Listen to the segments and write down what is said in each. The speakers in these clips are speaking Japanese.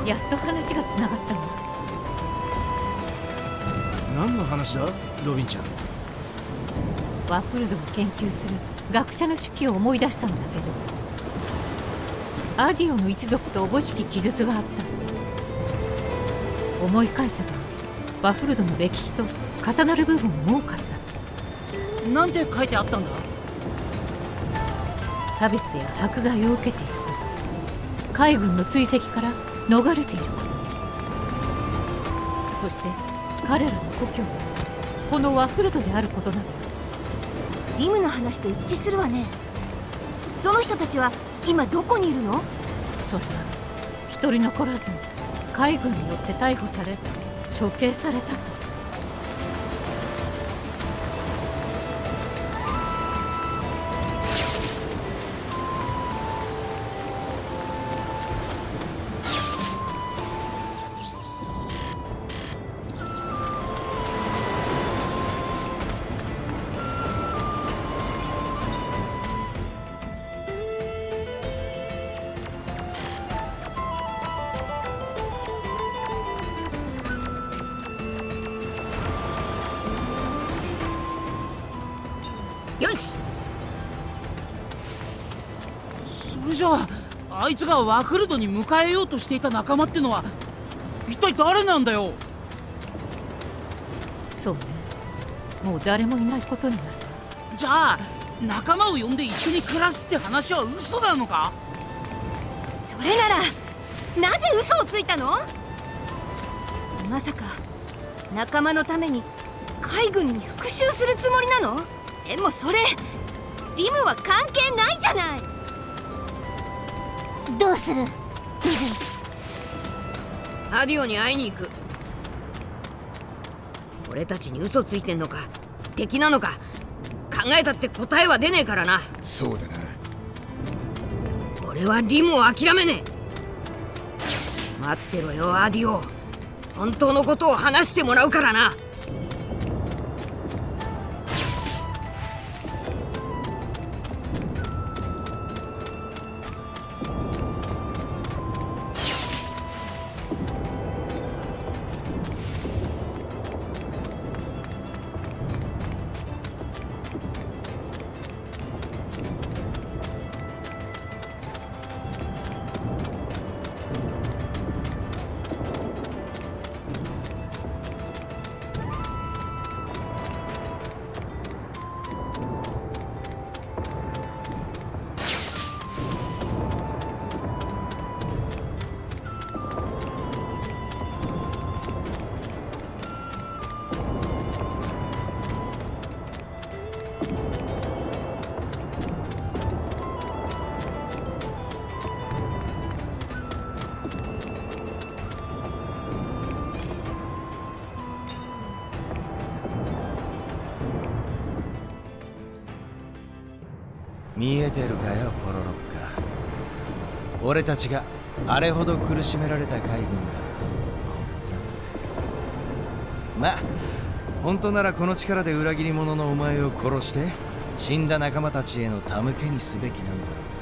やっと話がつながったわ。 何の話だロビンちゃん。 ワッフルドを研究する学者の手記を思い出したのだけど、アディオの一族とおぼしき記述があった。思い返せばワッフルドの歴史と重なる部分も多かった。 なんて書いてあったんだ？ 差別や迫害を受けていること、海軍の追跡から逃れていること、そして彼らの故郷はこのワッフルドであることなの。 リムの話と一致するわね。その人たちは今どこにいるの？ それは一人残らず海軍によって逮捕され処刑されたと。 よし。それじゃああいつがワクルドに迎えようとしていた仲間ってのは一体誰なんだよ。 そうね、もう誰もいないことになる。 じゃあ仲間を呼んで一緒に暮らすって話は嘘なのか？ それならなぜ嘘をついたの？まさか仲間のために海軍に復讐するつもりなの？でもそれリムは関係ないじゃない。 どうする？ アディオに会いに行く。俺たちに嘘ついてんのか敵なのか考えたって答えは出ねえからな。 そうだな。 俺はリムを諦めねえ。待ってろよアディオ、本当のことを話してもらうからな。 見えてるかよポロロッカ。俺たちがあれほど苦しめられた海軍がこんな残念。まあ本当ならこの力で裏切り者のお前を殺して死んだ仲間たちへの手向けにすべきなんだろ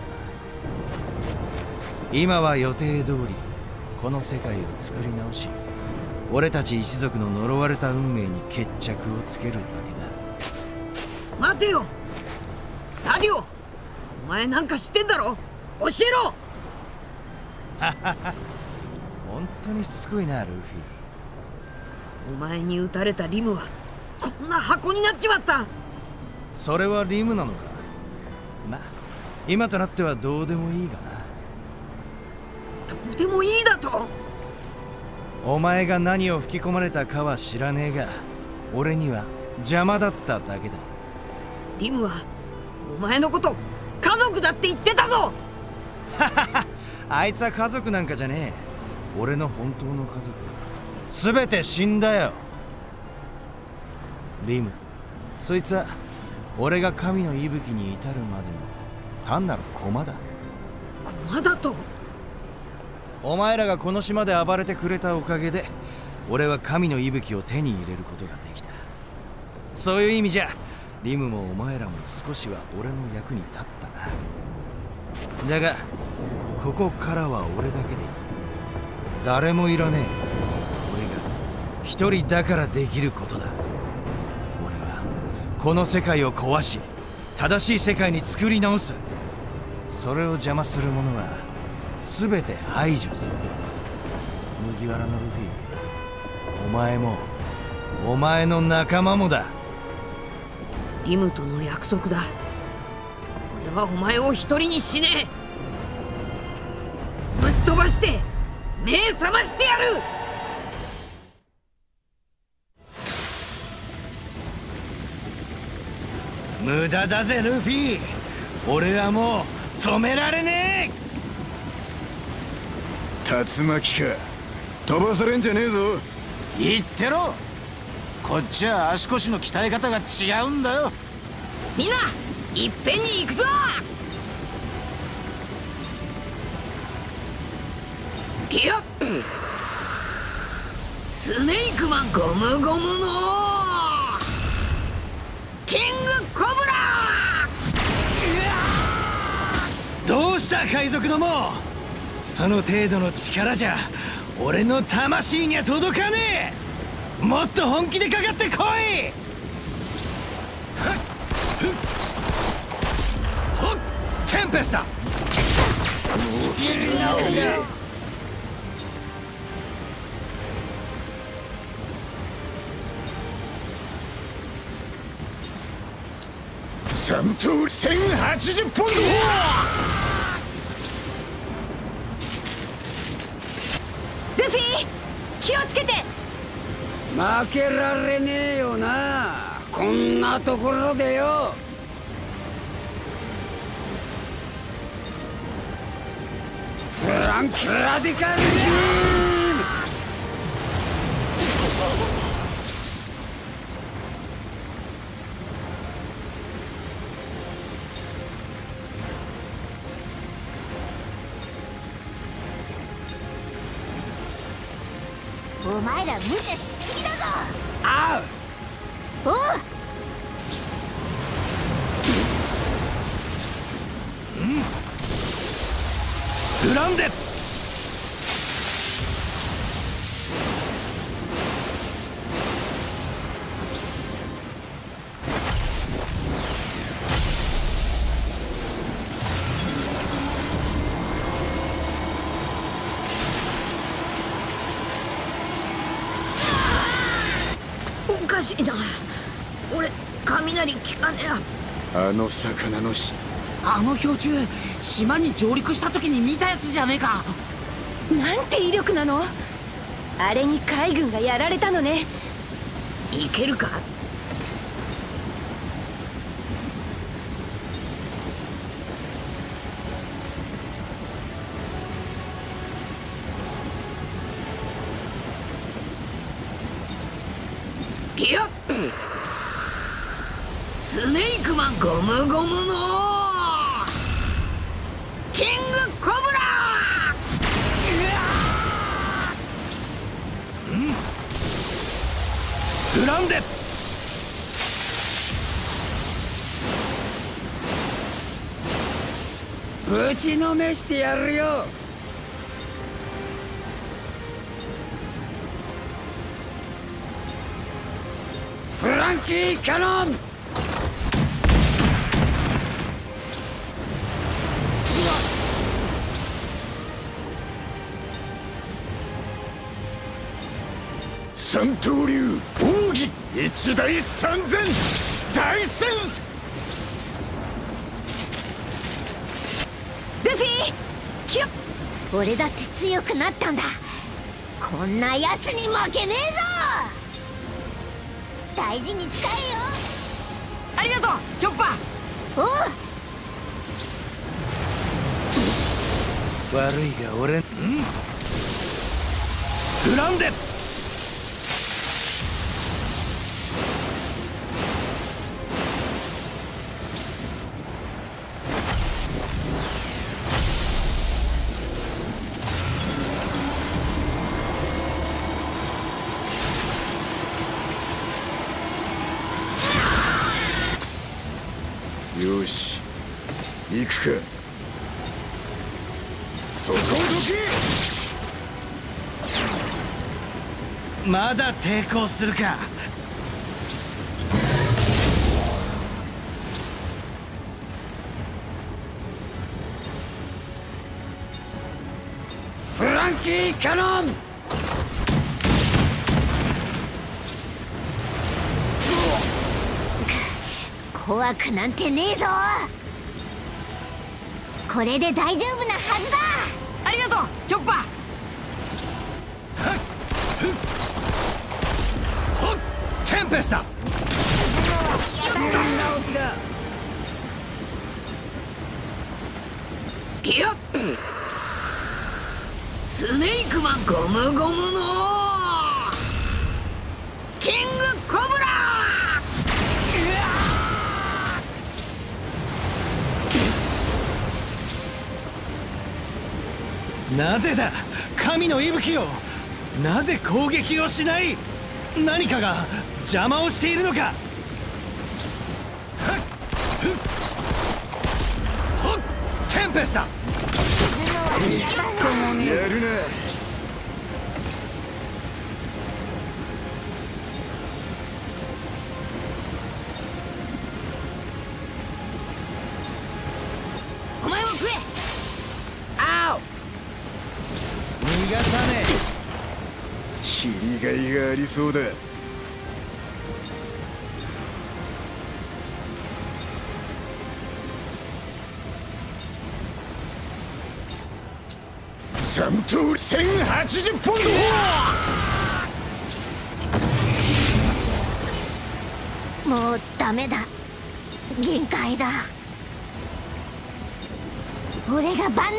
うが、今は予定通りこの世界を作り直し俺たち一族の呪われた運命に決着をつけるだけだ。 待てよアディオ、お前なんか知ってんだろ、教えろ。 本当にしつこいなルフィ。 お前に撃たれたリムはこんな箱になっちまった。 それはリムなのか。まあ今となってはどうでもいいがな。 どうでもいいだと？ お前が何を吹き込まれたかは知らねえが俺には邪魔だっただけだ。 リムはお前のこと家族だって言ってたぞ。 あいつは家族なんかじゃねえ。俺の本当の家族は全て死んだよ。リム、そいつは俺が神の息吹に至るまでの単なる駒だ。 駒だと？ お前らがこの島で暴れてくれたおかげで俺は神の息吹を手に入れることができた。そういう意味じゃリムもお前らも少しは俺の役に立ったな。だがここからは俺だけでいい。 誰もいらねえ。俺が一人だからできることだ。俺はこの世界を壊し正しい世界に作り直す。それを邪魔する者は全て排除する。麦わらのルフィ、お前もお前の仲間もだ。 リムとの約束だ。俺はお前を一人にしねえ。ぶっ飛ばして目覚ましてやる。 無駄だぜルフィ。俺はもう止められね竜巻か。飛ばされんじゃねえぞ。 言ってろ。こっちは足腰の鍛え方が違うんだよ。 みんないっぺんに行くぞ。いやスネークマンゴムゴムのキングコブラ。 どうした海賊ども。その程度の力じゃ俺の魂には届かねえ。もっと本気でかかってこい。ほっテンペスタ。 3通り1080ポンド。 ルフィ気をつけて。 負けられねえよな、こんなところでよ。フランクラディカルビーム。 お前ら無茶しすぎだぞ。 あおう。 グランデ。 おかしいな、俺雷効かねえ。 あの魚のあの氷柱、島に上陸した時に見たやつじゃねえか。 なんて威力なの。あれに海軍がやられたのね。 いけるか。いやスネークマンゴムゴムのキングコブラ。 グランデ。 ぶちのめしてやるよ。フランキーキャノン。 三刀流奥義一大三千大戦。 ルフィ気を。 俺だって強くなったんだ。こんなやつに負けねえぞ。大事に使えよ。 ありがとうチョッパー。 おう。 悪いが俺グランデ。 よし行くか。そこをどけ。 まだ抵抗するか。 フランキーキャノン。 怖くなんてねえぞ。これで大丈夫なはずだ。 ありがとうチョッパー。 テンペスタ。 直しだ。 いやスネークマンゴムゴムのキングコブラ。 なぜだ神の息吹よ。なぜ攻撃をしない。何かが邪魔をしているのか。テンペスタ。 やるな。 お前も食え。あお。 逃がさね切りがいがありそうだ。3通り1080ポンド。 もうダメだ。限界だ。俺が万能薬になるんだ。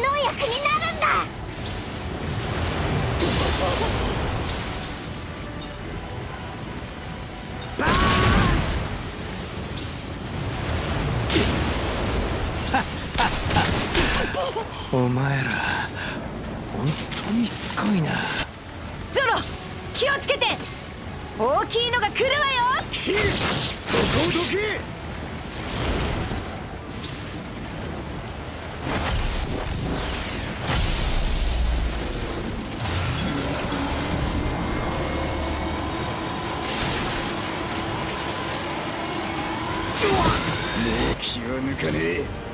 お前ら本当にすごいな。 ゾロ気をつけて。大きいのが来るわよ。 そこをどけ。もう気は抜かねえ。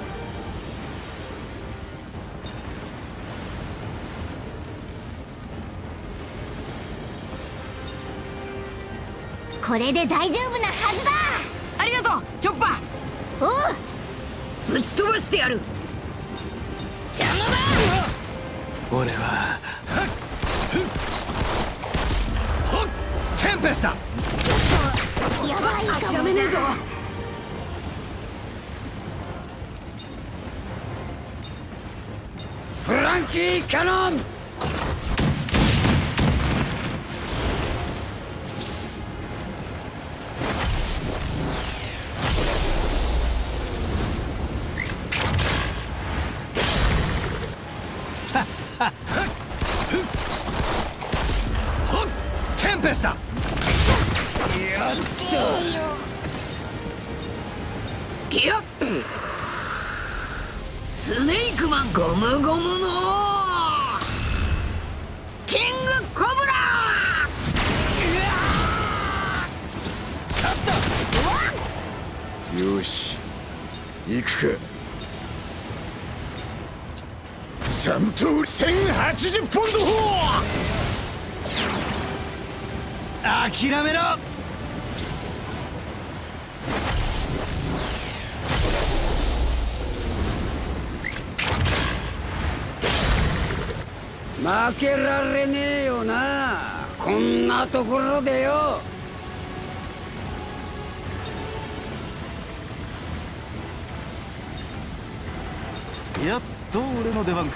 これで大丈夫なはずだ。 ありがとうチョッパー。 おう、 ぶっ飛ばしてやる。邪魔だ。 俺はテンペスタ。 やばいかもな。 やめねえぞ。 フランキーキャノン。 テンペスタ。 いやスネークマンゴムゴムのキングコブラ。 よし行くか。3通り1080ポンド。 諦めろ。 負けられねえよな、こんなところでよ。 やっと俺の出番か。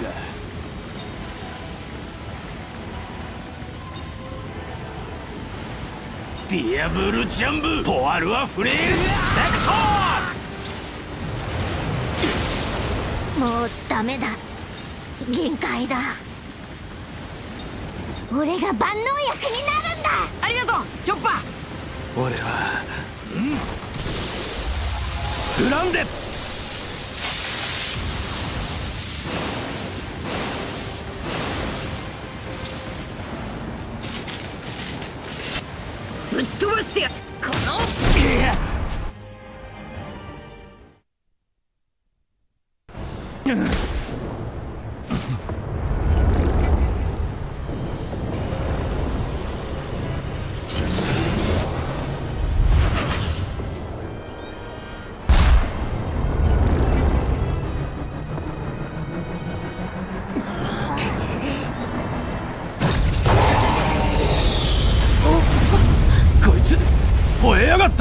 ディアブルジャンブポワルアフレールスペクト。 もうダメだ。限界だ。俺が万能薬になるんだ。 ありがとうチョッパー。 俺はフランデ。 してやこのこいつ吠えやがった。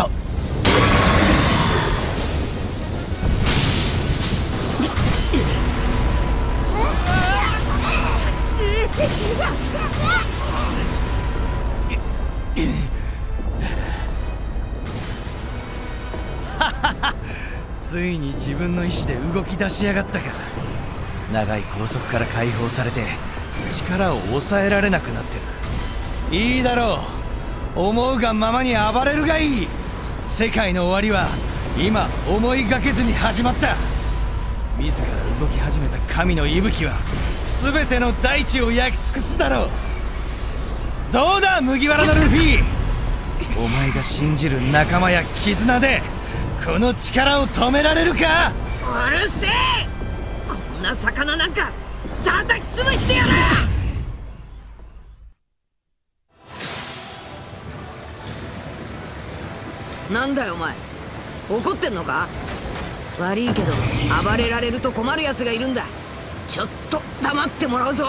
ついに自分の意志で動き出しやがったか。長い拘束から解放されて力を抑えられなくなってる。いいだろう、思うがままに暴れるがいい。世界の終わりは今思いがけずに始まった。自ら動き始めた神の息吹は全ての大地を焼き尽くすだろう。どうだ麦わらのルフィ、お前が信じる仲間や絆でこの力を止められるか。 うるせえ、こんな魚なんか叩き潰してやる。なんだよお前、怒ってんのか。悪いけど暴れられると困るやつがいるんだ。ちょっと黙ってもらうぞ。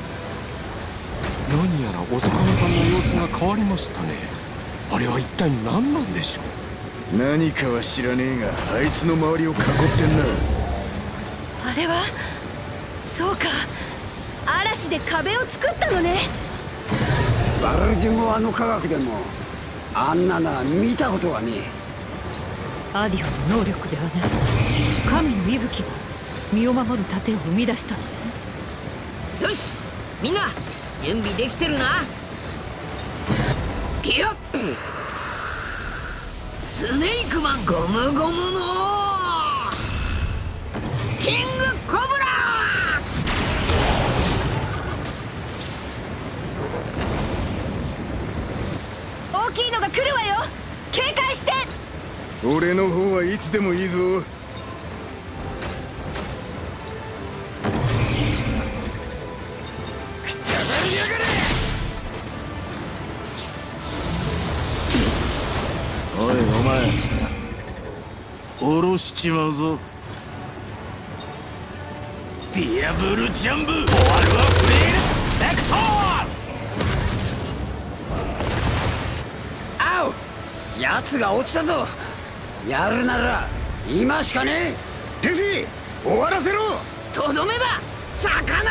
何やらお魚さんの様子が変わりましたね。あれは一体何なんでしょう。 何かは知らねえが、あいつの周りを囲ってんな。 あれはそうか、嵐で壁を作ったのね。 バルジュモアの科学でもあんなのは見たことがねえ。 アディオの能力ではない神の息吹が身を守る盾を生み出したのね。 よし、みんな準備できてるな。いや、スネークマンゴムゴムのキングコブラ。 大きいのが来るわよ、警戒して。 俺の方はいつでもいいぞ。くたばりやがれ。 おいお前、下ろしちまうぞ。ディアブルジャンブ終わるはフレールスペクトー。 青、奴が落ちたぞ。やるなら今しかねえ。ルフィ、終わらせろ。 とどめば魚。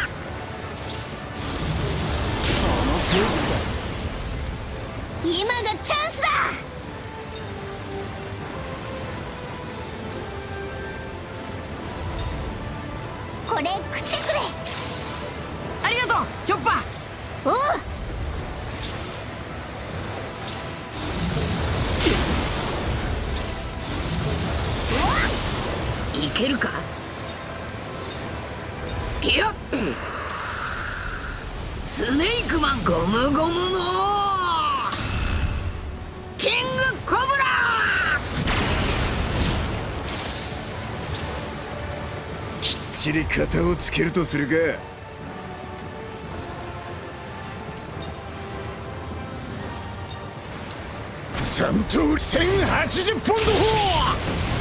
今がチャンスだ。これ食ってくれ。 ありがとうチョッパー。 おう、 いけるか。いや、スネークマンゴムゴムのキングコブラ。 きっちり型をつけるとするか。3頭1080ポンド砲。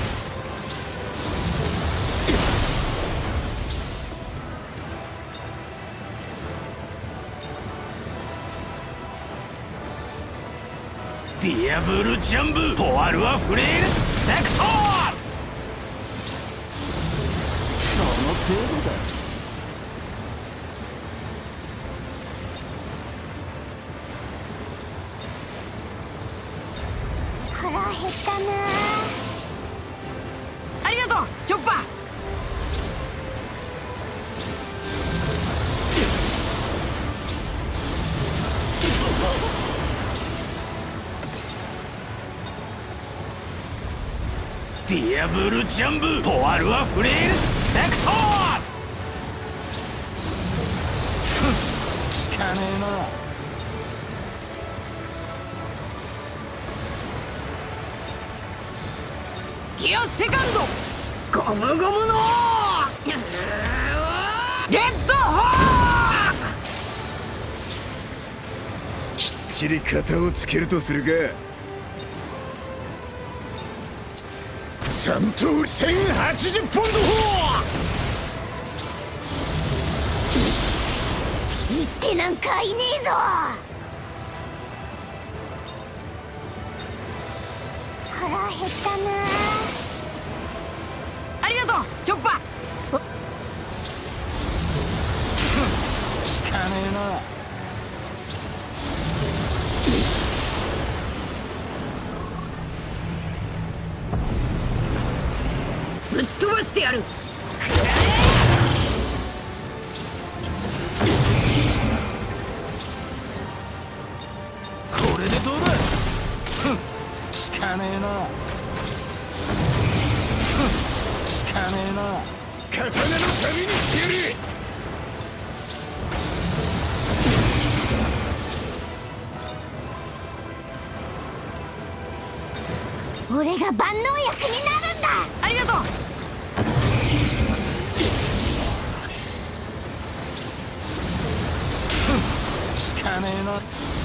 ディアブルジャンブポワルはフレールスペクトー。その程度だ。 腹減ったな。 ありがとうチョッパー。 ディアブルジャンブポワルはフレールスペクトー。効かねえな。 ギアセカンドゴムゴムのレッドホーク。 きっちり型をつけるとするが、3通り1080ポンド砲。 言ってなんかいねえぞ。腹減ったな。 ありがとうチョッパー。 聞かねえな。 ぶっ飛ばしてやる。 これでどうだ。聞かねえな。聞かねえな。 刀の旅にしてやれ。 俺が万能薬になるんだ。 ありがとう。 聞かねえな。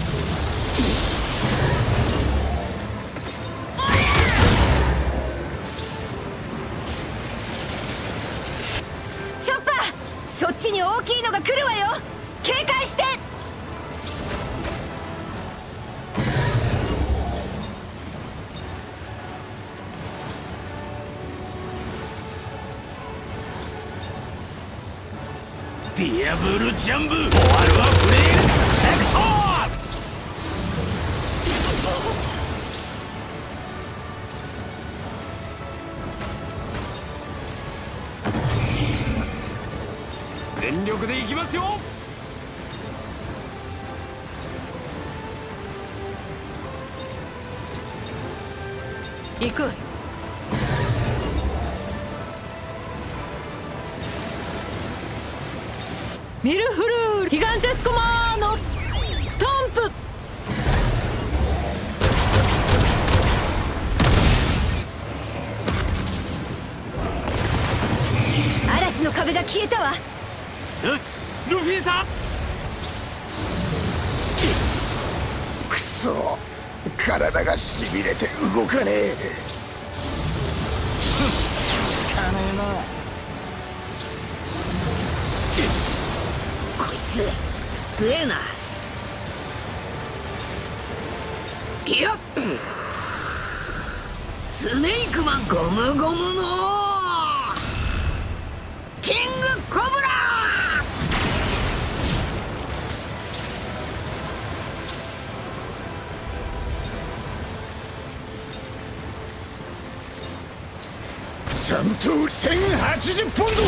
チョッパー、そっちに大きいのが来るわよ。警戒して。 ディアブルジャンブ、終わるはフレールスペクトー。全力でいきますよ。 行く。ミルフルールギガンテスコマーノストンプ。 嵐の壁が消えたわ。 ルフィさん。 くそ、体がしびれて動かねえ。 聞かねえな。 こいつ強えな。いや、スネークマンゴムゴムのキングコブラ。 3通り1080ポンド砲。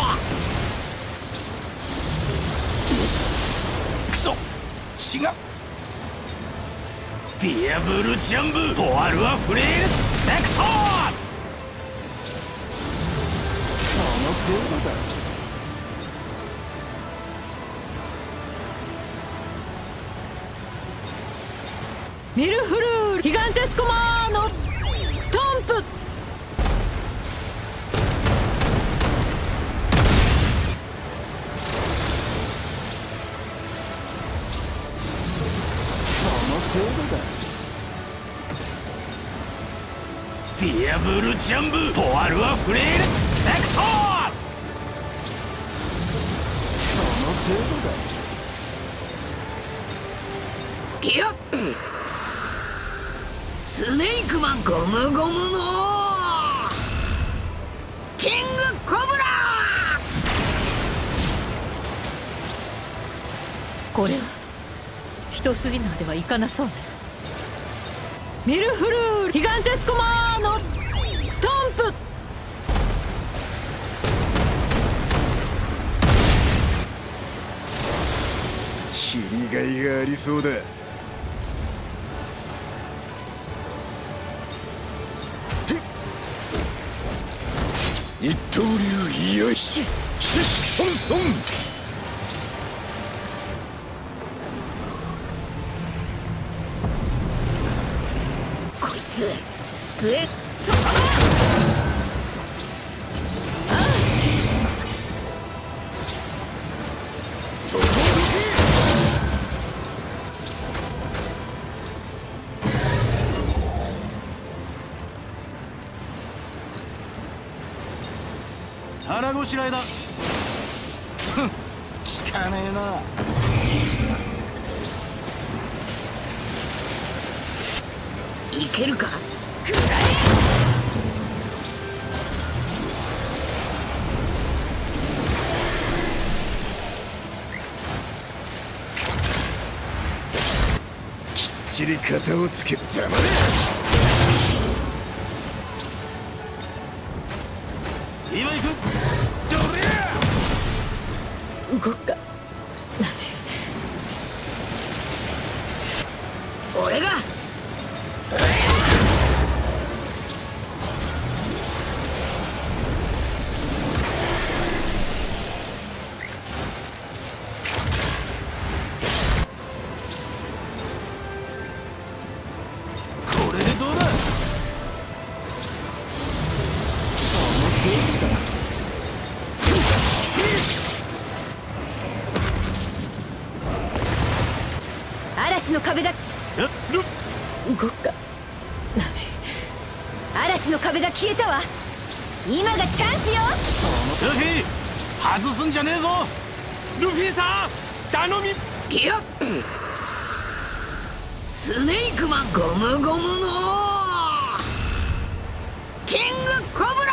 クソ、違う。ディアブルジャンブ、終わるはフレールスペクトその程度だ。 ミルフルールギガンテスコマーノストンプ。 ディアブルジャンブ、終わるはフレールスペクトその程度だ。 いや、スネークマンゴムゴムのキングコブラ。 これは一筋縄ではいかなそうね。ミルフルールギガンテスコマーノストンプ。 切りがいがありそうだ。一刀流、よし、シュッソンソン。 こいつ強え。そこだ。 腹ごしらえだ。聞かねえな。 いけるか。 きっちり型をつける。邪魔だ。 今行く。どれや。 動か俺がこれでどうだ。 嵐の壁が動か嵐の壁が消えたわ。今がチャンスよ。 ルフィ外すんじゃねえぞ。 ルフィさん頼み。 いやスネークマンゴムゴムのキングコブラ。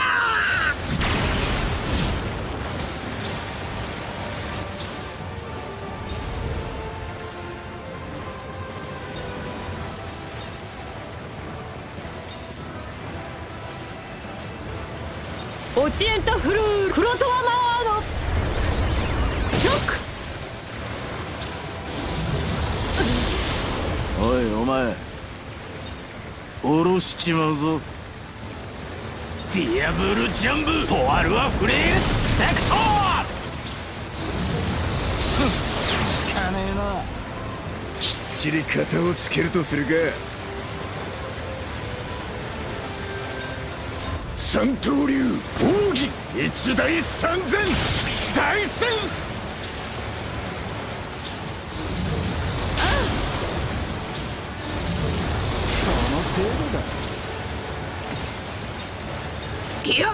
オチエンタフルールクロトワマワードショック。 おいお前、下ろしちまうぞ。ディアブルジャンブポワルはフレールスペクトー。聞かねえな。 きっちり型をつけるとするか。三刀流奥義一大三千大戦。 その程度だ。 いや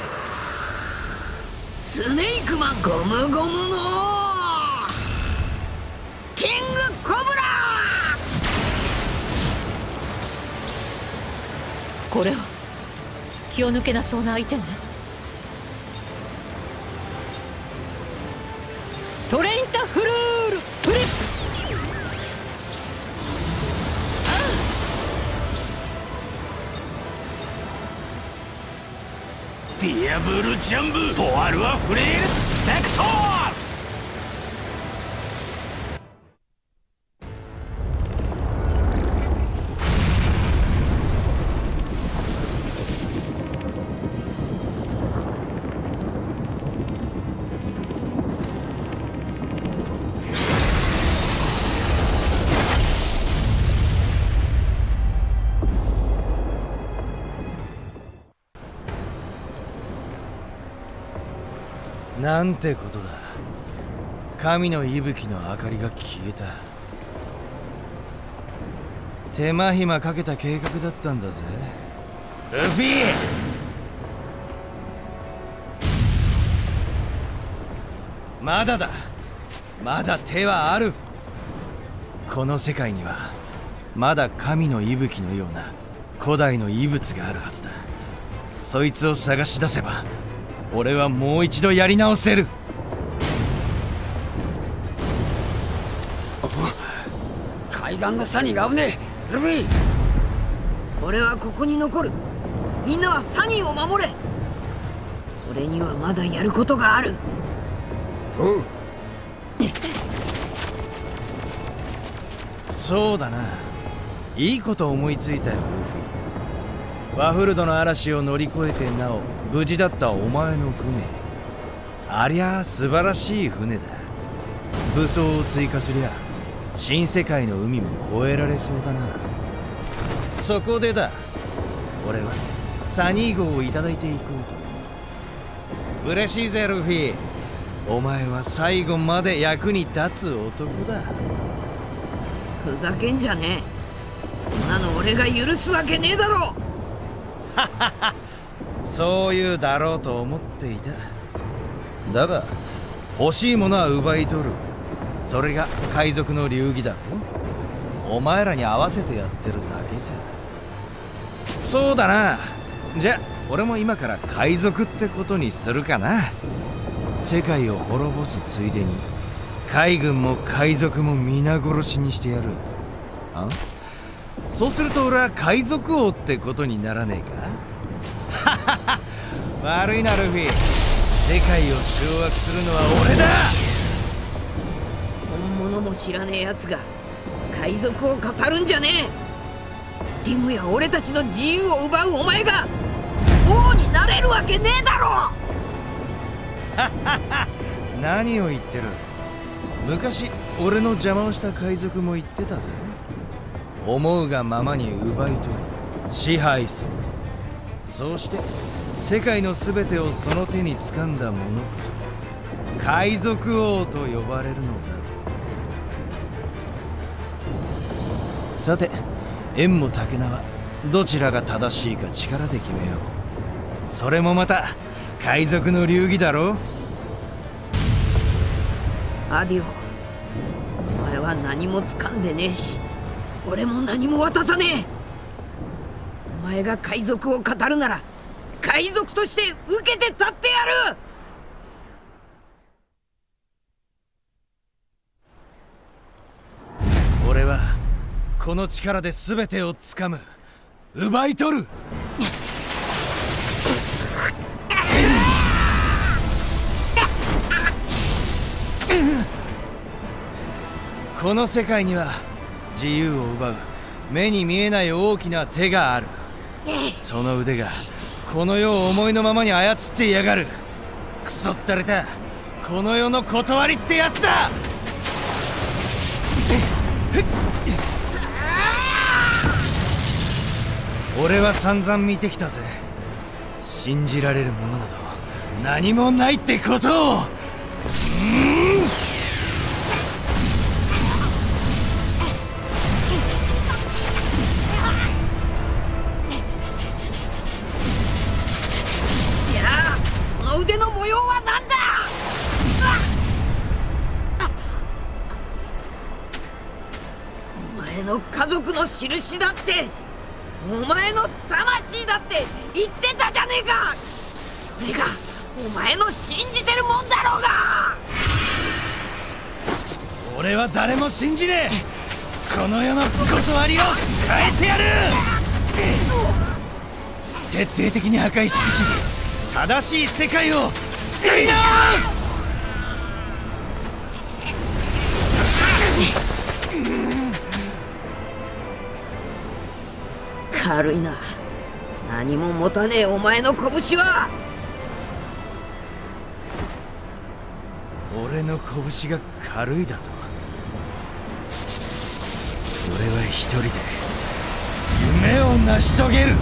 スネークマンゴムゴムのキングコブラ。 これは気を抜けなそうな相手ね。トレインタフルールフリップ。 ディアブルジャンブポワルはフレールスペクトー。 なんてことだ。神の息吹の明かりが消えた。手間暇かけた計画だったんだぜルフィ。まだだ。まだ手はある。この世界にはまだ神の息吹のような古代の遺物があるはずだ。そいつを探し出せば俺はもう一度やり直せる。 海岸のサニーが危ねえ。ルフィ、 俺はここに残る。みんなはサニーを守れ。俺にはまだやることがある。 おう。 そうだな。いいこと思いついたよルフィ。ワフルドの嵐を乗り越えてなお無事だったお前の船、ありゃあ素晴らしい船だ。武装を追加すりゃ新世界の海も越えられそうだな。そこでだ、俺はサニー号をいただいていこうと。嬉しいぜルフィ。お前は最後まで役に立つ男だ。 ふざけんじゃねえ。そんなの俺が許すわけねえだろ。 そういうだろうと思っていた。 だが欲しいものは奪い取る。それが海賊の流儀だろ。お前らに合わせてやってるだけさ。そうだな。じゃ俺も今から海賊ってことにするかな。世界を滅ぼすついでに海軍も海賊も皆殺しにしてやる。あ？そうすると俺は海賊王ってことにならねえか？ははは。悪いなルフィ。世界を掌握するのは俺だ。 本物も知らねえやつが海賊を語るんじゃねえ。リムや俺たちの自由を奪うお前が王になれるわけねえだろ。 ははは。何を言ってる。昔俺の邪魔をした海賊も言ってたぜ。思うがままに奪い取り支配する。そうして世界の全てをその手に掴んだ者こそ海賊王と呼ばれるのだと。さて縁も竹縄どちらが正しいか力で決めよう。それもまた海賊の流儀だろ。 アディオ、お前は何も掴んでねえし俺も何も渡さねえ。お前が海賊を語るなら海賊として受けて立ってやる。 俺はこの力で全てを掴む。奪い取る。この世界には自由を奪う目に見えない大きな手がある。その腕がこの世を思いのままに操ってやがる。クソったれたこの世の断りってやつだ。俺は散々見てきたぜ。信じられるものなど何もないってことを。 腕の模様は何だ。お前の家族の印だって、お前の魂だって言ってたじゃねえか。それがお前の信じてるもんだろうが。 俺は誰も信じねえ。この世の断りを変えてやる。徹底的に破壊し尽くし正しい世界を作り直す。 軽いな。何も持たねえお前の拳は。 俺の拳が軽いだと。俺は一人で夢を成し遂げる。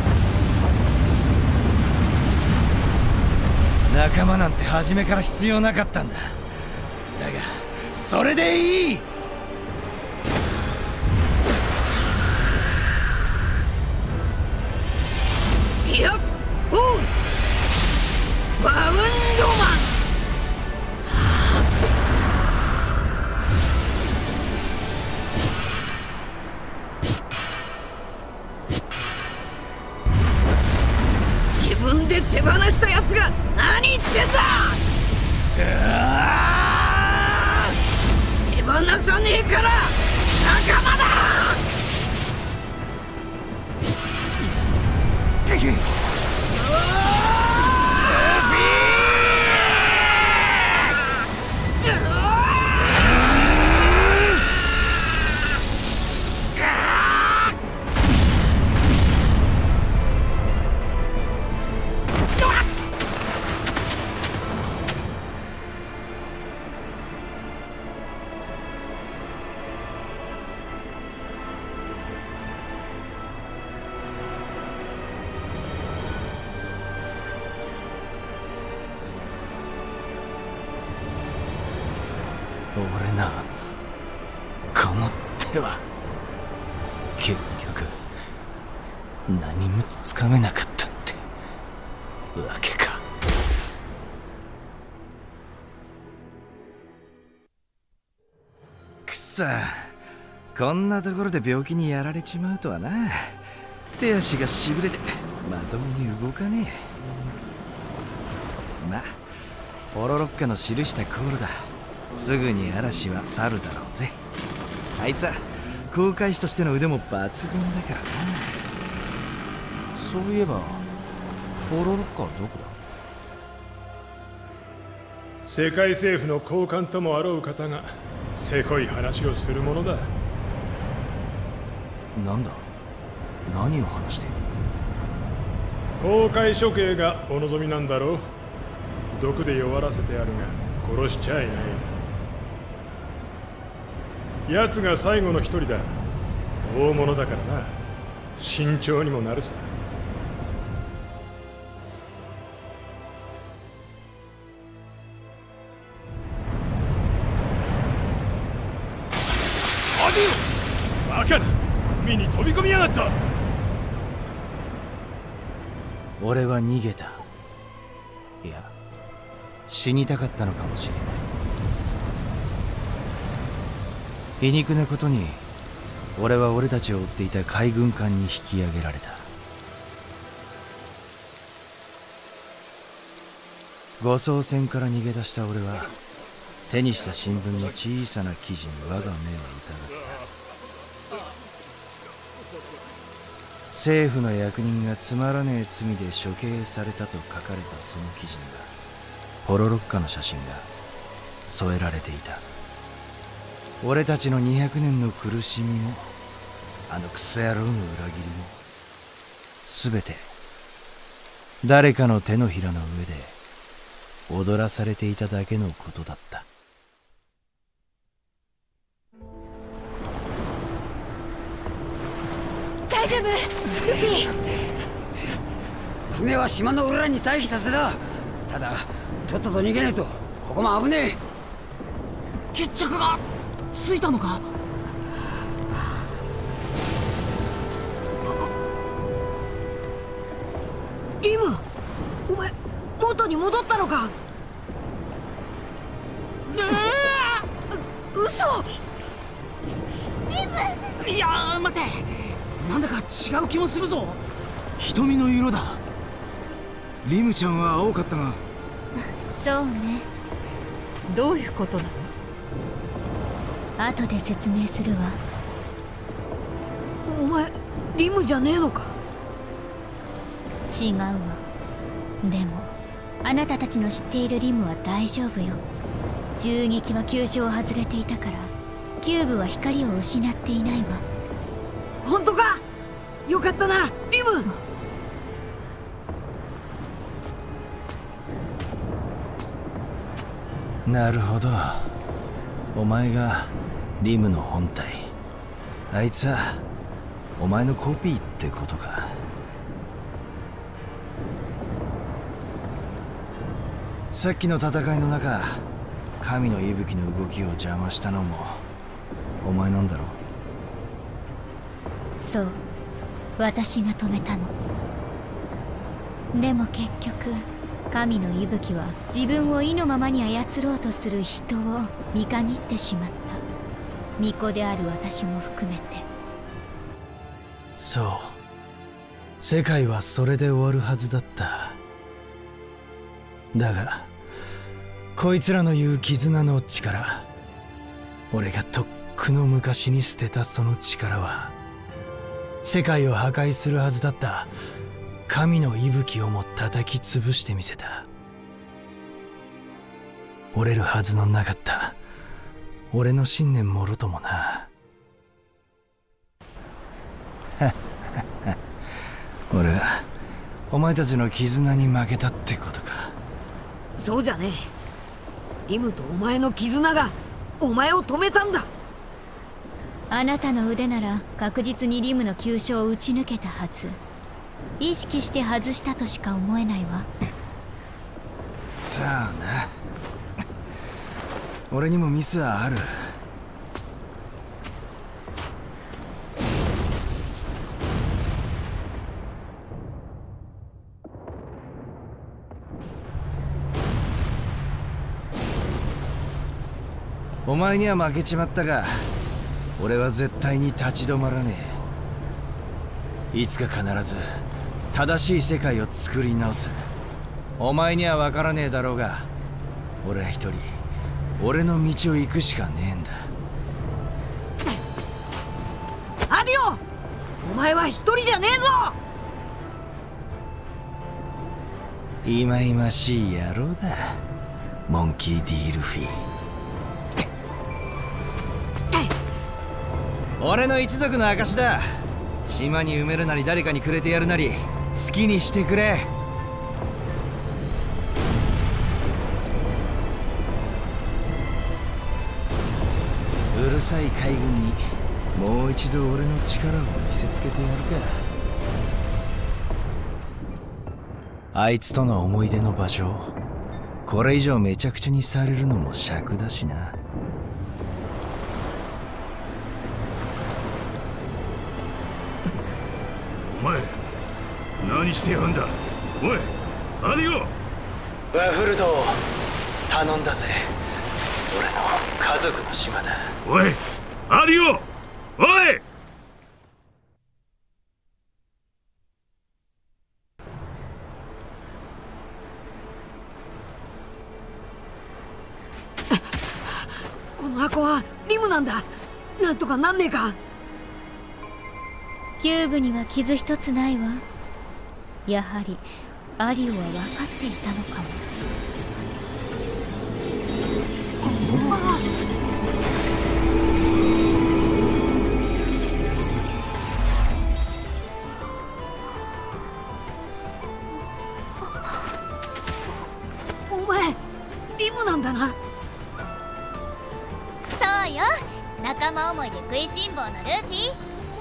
仲間なんて初めから必要なかったんだ。だがそれでいい。 ディア・フォースバウンドマン。自分で手放したやつが何言ってんだ。手放さねえから仲間だ。 俺な、この手は結局何もつかめなかったってわけか。 さん、こんなところで病気にやられちまうとはな。手足がしびれてまともに動かねえ。まあポロロッカの記した航路だ。すぐに嵐は去るだろうぜ。あいつは航海士としての腕も抜群だからな。そういえばポロロッカはどこだ？ 世界政府の高官ともあろう方がせこい話をするものだ。 なんだ？何を話している？ 公開処刑がお望みなんだろう。毒で弱らせてあるが殺しちゃいない。奴が最後の一人だ。大物だからな。慎重にもなるさ。アディオ！バカな！海に飛び込みやがった。 俺は逃げた。いや、死にたかったのかもしれない。皮肉なことに俺は俺たちを追っていた海軍艦に引き上げられた。護送船から逃げ出した俺は手にした新聞の小さな記事に我が目を疑った。政府の役人がつまらねえ罪で処刑されたと書かれたその記事にはポロロッカの写真が添えられていた。俺たちの200年の苦しみもあのクソ野郎の裏切りも全て誰かの手のひらの上で踊らされていただけのことだった。 大丈夫？ルフィ。 船は島の裏に退避させた。ただとっとと逃げないとここも危ねえ。 決着がついたのか？ リム、お前元に戻ったのか？ 嘘！ リム！いや待て、なんだか違う気もするぞ。 瞳の色だ。リムちゃんは青かったが。 そうね。 どういうことなの？ 後で説明するわ。 お前リムじゃねえのか？ 違うわ。でもあなたたちの知っているリムは大丈夫よ。銃撃は急所を外れていたからキューブは光を失っていないわ。 本当か？よかったなリム。 なるほど、お前がリムの本体。あいつはお前のコピーってことか。さっきの戦いの中、神の息吹の動きを邪魔したのもお前なんだろう？ そう、私が止めたの。でも結局神の息吹は自分を意のままに操ろうとする人を見限ってしまった。巫女である私も含めて。 そう、世界はそれで終わるはずだった。だがこいつらの言う絆の力、俺がとっくの昔に捨てたその力は世界を破壊するはずだった神の息吹をも叩き潰してみせた。折れるはずのなかった俺の信念もろともな。俺はお前たちの絆に負けたってことか。 そうじゃねえ。リムとお前の絆がお前を止めたんだ。 あなたの腕なら確実にリムの急所を打ち抜けたはず。意識して外したとしか思えないわ。 さあな、俺にもミスはある。お前には負けちまったが、 俺は絶対に立ち止まらねえ。いつか必ず正しい世界を作り直す。お前には分からねえだろうが、俺は一人俺の道を行くしかねえんだ。 アディオ、お前は一人じゃねえぞ。 いまいましい野郎だ、モンキー・ディールフィ。俺の一族の証だ。島に埋めるなり誰かにくれてやるなり好きにしてくれ。うるさい海軍にもう一度俺の力を見せつけてやるか。あいつとの思い出の場所、これ以上めちゃくちゃにされるのも尺だしな。 お前何してやがんだ。おいアディオ。 ワフルド頼んだぜ。俺の家族の島だ。 おいアディオ、おい。 この箱はリムなんだ。なんとかなんねえか。 キューブには傷一つないわ。やはりアリオは分かっていたのかも。 お前リムなんだな。 そうよ、仲間思いで食いしん坊のルフィ。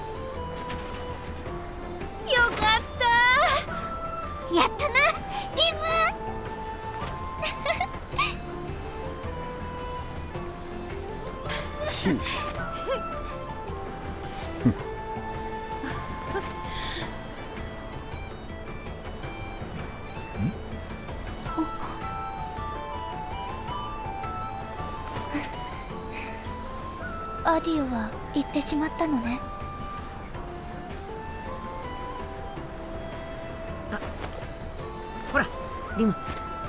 よかった。 やったなリム。アディオは行ってしまったのね。 ほらリム。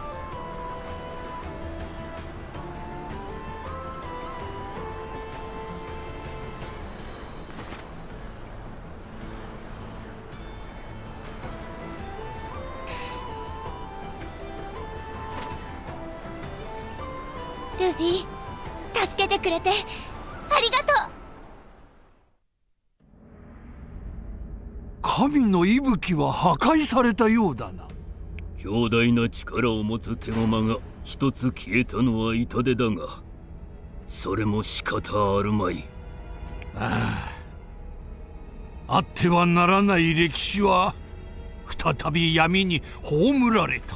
ルフィ、助けてくれてありがとう。 神の息吹は破壊されたようだな。 強大な力を持つ手駒が一つ消えたのは痛手だが、それも仕方あるまい。 あってはならない歴史は再び闇に葬られた。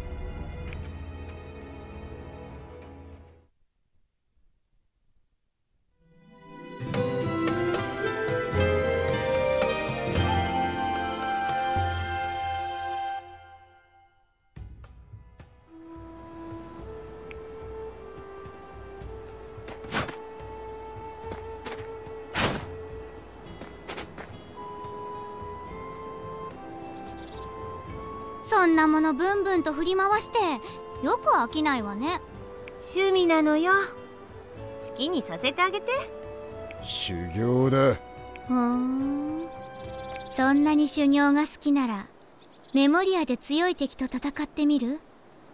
そんなものブンブンと振り回してよく飽きないわね。 趣味なのよ。好きにさせてあげて。 修行だ。 ふーん、そんなに修行が好きならメモリアで強い敵と戦ってみる？ も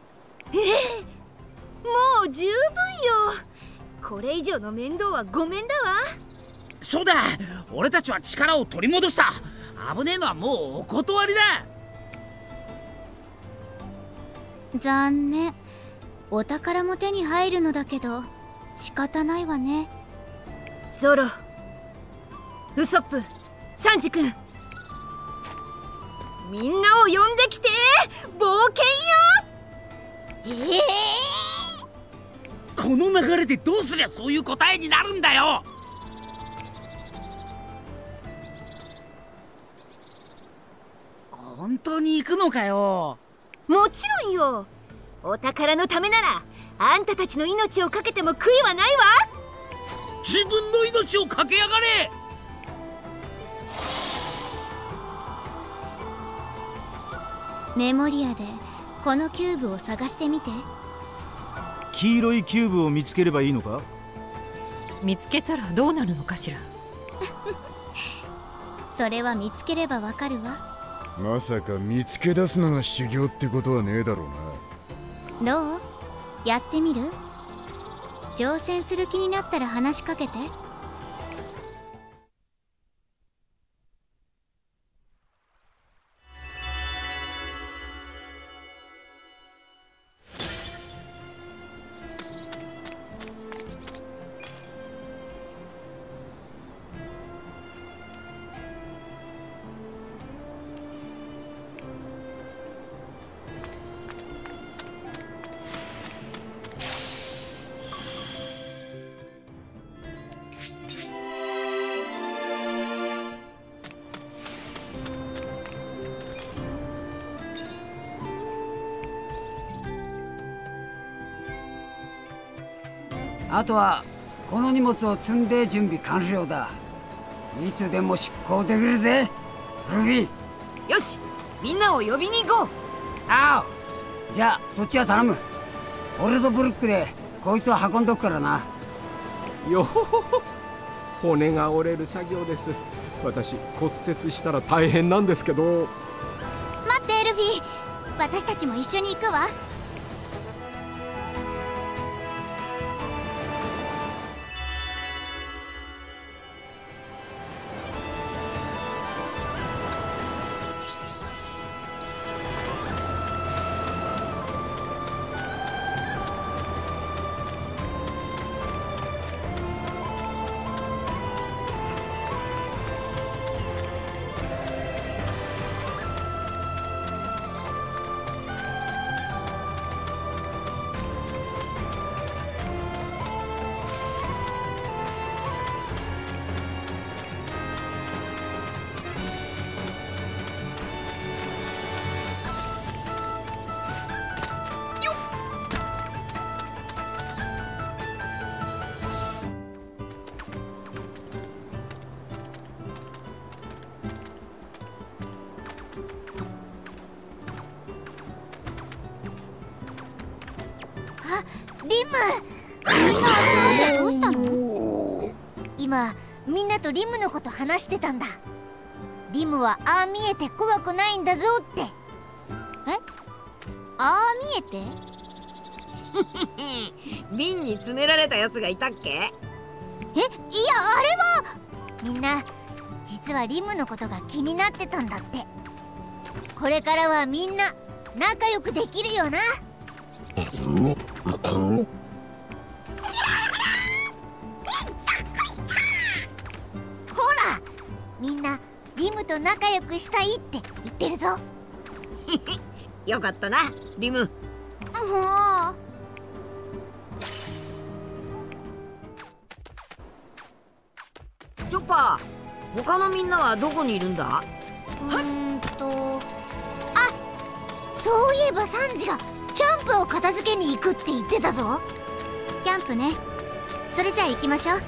う十分よ。これ以上の面倒はごめんだわ。 そうだ、俺たちは力を取り戻した。危ねえのはもうお断りだ。 残念。お宝も手に入るのだけど仕方ないわね。 ゾロ、ウソップ、サンジ君、みんなを呼んできて。冒険よ。 この流れでどうすりゃそういう答えになるんだよ。本当に行くのかよ。 もちろんよ。お宝のためならあんたたちの命をかけても悔いはないわ。 自分の命をかけやがれ。 メモリアでこのキューブを探してみて。 黄色いキューブを見つければいいのか？ 見つけたらどうなるのかしら。 それは見つければわかるわ。 まさか見つけ出すのが修行ってことはねえだろうな。 どう？やってみる？挑戦する気になったら話しかけて。 あとはこの荷物を積んで準備完了だ。いつでも出航できるぜルフィ。 よし、みんなを呼びに行こう。 ああ、じゃあそっちは頼む。俺とブルックでこいつを運んどくからな。 よほほほ、骨が折れる作業です。私骨折したら大変なんですけど。 待ってルフィ、私たちも一緒に行くわ。リム、どうしたの？今みんなとリムのこと話してたんだ。リムはああ見えて怖くないんだぞって。ああ見えて？ 瓶に詰められたやつがいたっけ？ いや、あれはみんな実はリムのことが気になってたんだって。これからはみんな仲良くできるよな。ほら、みんなリムと仲良くしたいって言ってるぞ。 よかったなリム。 もうチョッパー、他のみんなはどこにいるんだ？ あ、そういえばサンジがキャンプを片付けに行くって言ってたぞ。キャンプね。それじゃあ行きましょう。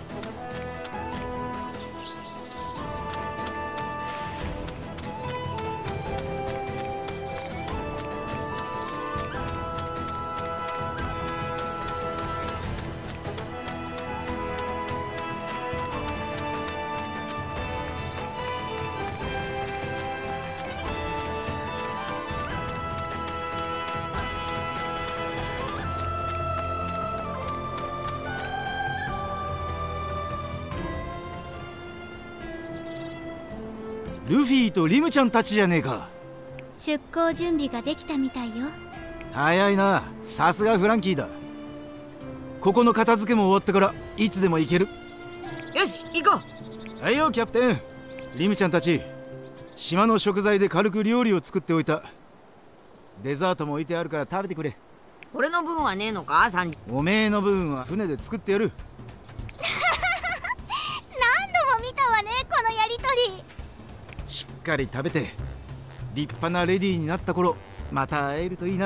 ルフィとリムちゃんたちじゃねえか。 出航準備ができたみたいよ。 早いな、さすがフランキーだ。ここの片付けも終わったからいつでも行ける。 よし行こう。はいよキャプテン。リムちゃんたち、島の食材で軽く料理を作っておいた。デザートも置いてあるから食べてくれ。 俺の分はねえのかサンジ？ おめえの分は船で作ってやる。 何度も見たわね、このやりとり。 しっかり食べて立派なレディーになった頃また会えるといいな。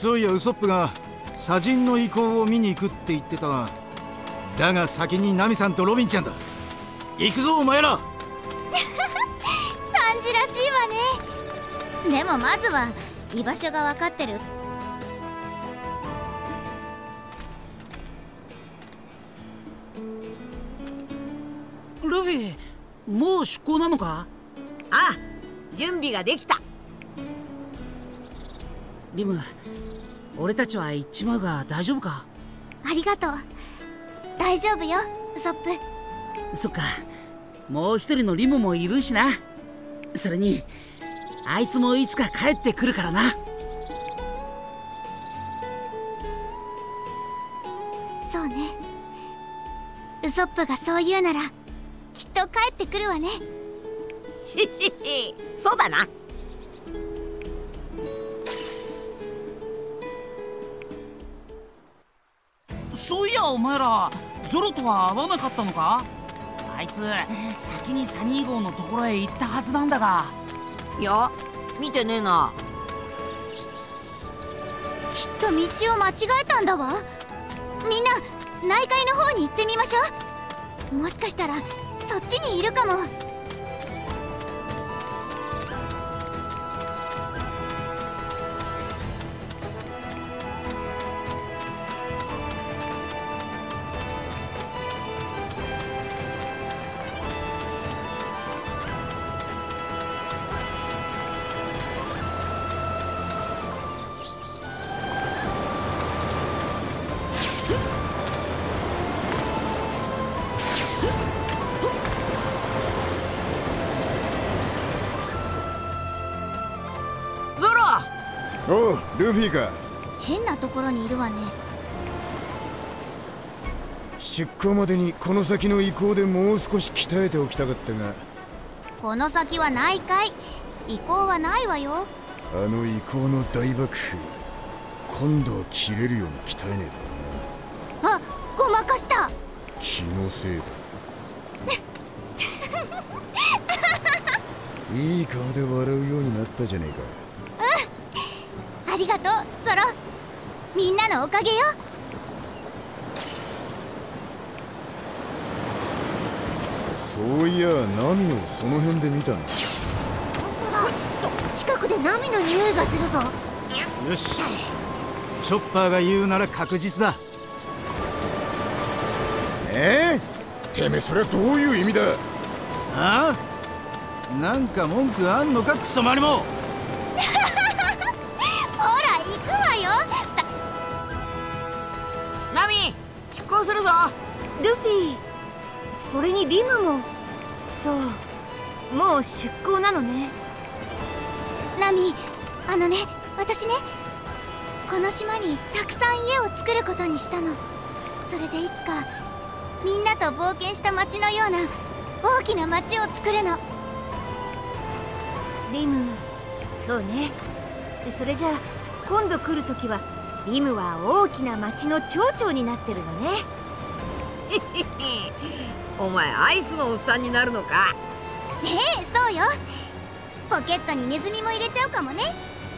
そういやウソップが砂人の遺構を見に行くって言ってたが、だが先にナミさんとロビンちゃんだ。行くぞお前ら。 サンジらしいわね。でもまずは居場所が分かってる。 ルフィ、もう出港なのか？ ああ、準備ができた。 リム、俺たちは行っちまうが大丈夫か？ ありがとう。大丈夫よウソップ。 そっか、もう一人のリムもいるしな。それにあいつもいつか帰ってくるからな。 そうね、ウソップがそう言うならきっと帰ってくるわね。 そうだな。 そういやお前らゾロとは会わなかったのか？あいつ先にサニー号のところへ行ったはずなんだが。 いや、見てねえな。 きっと道を間違えたんだわ。みんな内海の方に行ってみましょう。もしかしたらそっちにいるかも。 おう、ルフィか。 変なところにいるわね。 出港までにこの先の遺構でもう少し鍛えておきたかったが。 この先は内海、遺構はないわよ。 あの遺構の大爆風、今度は切れるように鍛えねえあ、ごまかした。 気のせいだ。いい顔で笑うようになったじゃねえか。 ありがとうゾロ、みんなのおかげよ。 そういやナミをその辺で見たの。 近くでナミの匂いがするぞ。 よし、チョッパーが言うなら確実だ。 てめえそれはどういう意味だ？ ああ、なんか文句あんのかクソマリモ。 ほら行くわよ。 ナミ、出港するぞ。 ルフィ、それにリムも。そう、もう出港なのね。 ナミ、私ね、この島にたくさん家を作ることにしたの。それでいつかみんなと冒険した町のような大きな町を作るの。 リム、そうね。それじゃあ今度来るときはリムは大きな町の町長になってるのね。 お前アイスのおっさんになるのか？ そうよ。ポケットにネズミも入れちゃうかもね。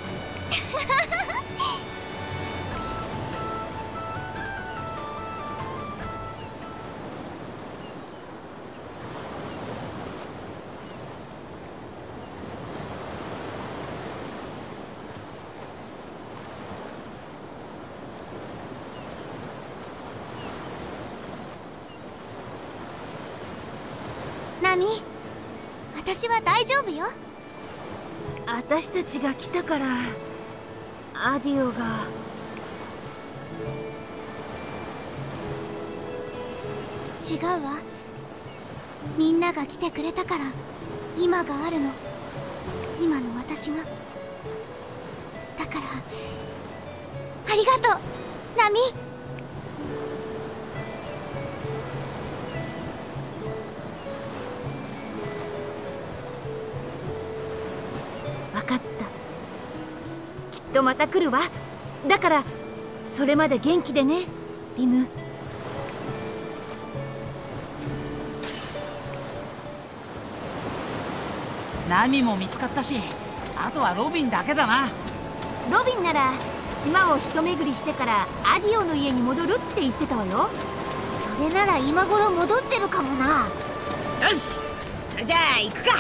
ナミ、私は大丈夫よ。 私たちが来たからアディオが。 違うわ。みんなが来てくれたから今があるの。今の私が。だからありがとうナミ。 分かった。きっとまた来るわ。だからそれまで元気でね、リム。 ナミも見つかったし、あとはロビンだけだな。 ロビンなら島を一巡りしてからアディオの家に戻るって言ってたわよ。 それなら今頃戻ってるかもな。 よし、それじゃあ行くか。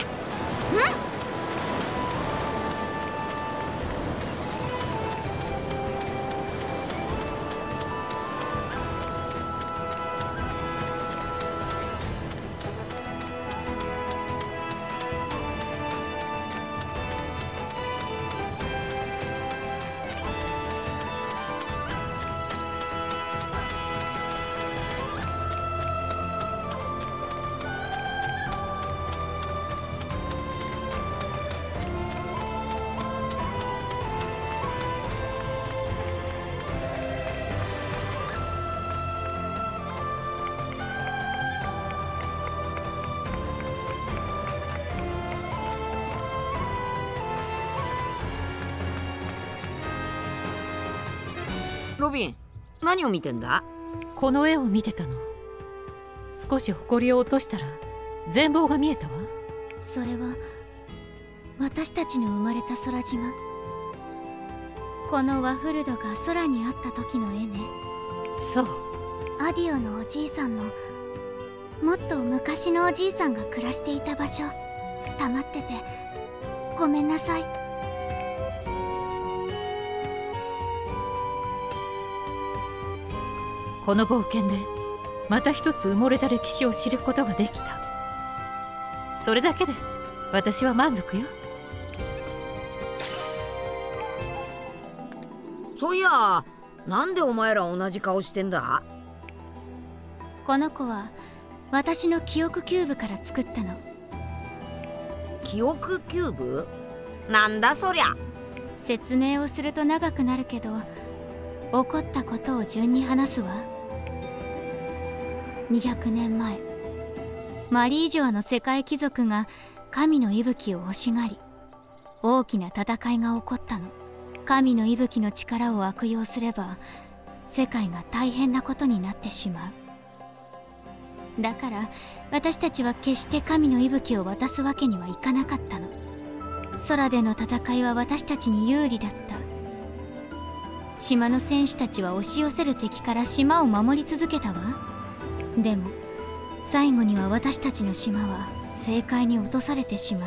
ロビン、何を見てんだ？ この絵を見てたの。少し埃を落としたら全貌が見えたわ。 それは私たちの生まれた空島。このワフルドが空にあった時の絵ね。 そう。 アディオのおじいさんのもっと昔のおじいさんが暮らしていた場所、溜まっててごめんなさい。 この冒険でまた一つ埋もれた歴史を知ることができた。それだけで私は満足よ。 そういや、なんでお前ら同じ顔してんだ？ この子は私の記憶キューブから作ったの。 記憶キューブ？なんだそりゃ。 説明をすると長くなるけど、起こったことを順に話すわ。200年前、マリージョアの世界貴族が神の息吹を欲しがり、大きな戦いが起こったの。神の息吹の力を悪用すれば世界が大変なことになってしまう。だから私たちは決して神の息吹を渡すわけにはいかなかったの。空での戦いは私たちに有利だった。島の戦士たちは押し寄せる敵から島を守り続けたわ。でも最後には私たちの島は政界に落とされてしまった。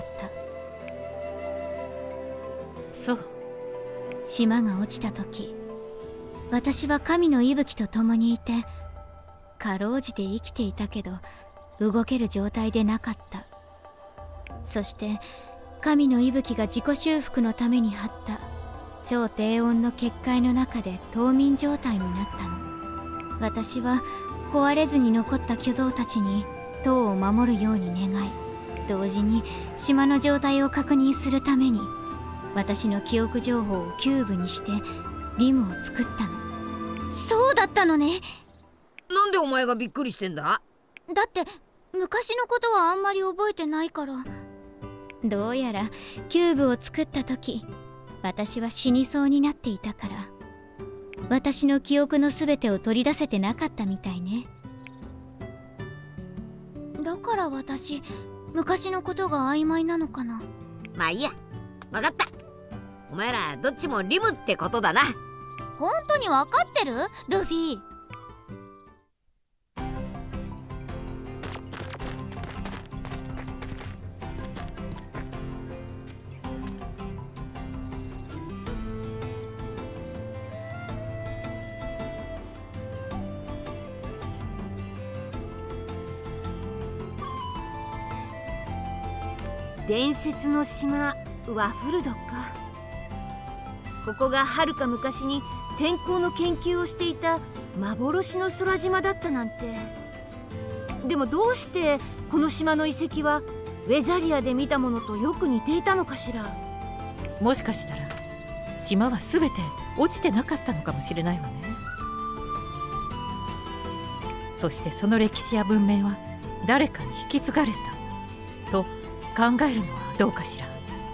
そう。 島が落ちた時、私は神の息吹と共にいて、かろうじて生きていたけど動ける状態でなかった。そして神の息吹が自己修復のために張った超低温の結界の中で冬眠状態になったの。私は壊れずに残った巨像たちに塔を守るように願い、同時に島の状態を確認するために私の記憶情報をキューブにしてリムを作ったの。そうだったのね。 なんでお前がびっくりしてんだ？ だって昔のことはあんまり覚えてないから。どうやらキューブを作った時、私は死にそうになっていたから、私の記憶の全てを取り出せてなかったみたいね。だから私、昔のことが曖昧なのかな。 まあいいや、分かった。お前らどっちもリムってことだな。 本当に分かってる？ルフィ。 伝説の島ワフルドか。ここがはるか昔に天候の研究をしていた幻の空島だったなんて。でもどうしてこの島の遺跡はウェザリアで見たものとよく似ていたのかしら。 もしかしたら島は全て落ちてなかったのかもしれないわね。そしてその歴史や文明は誰かに引き継がれたと考えるのはどうかしら。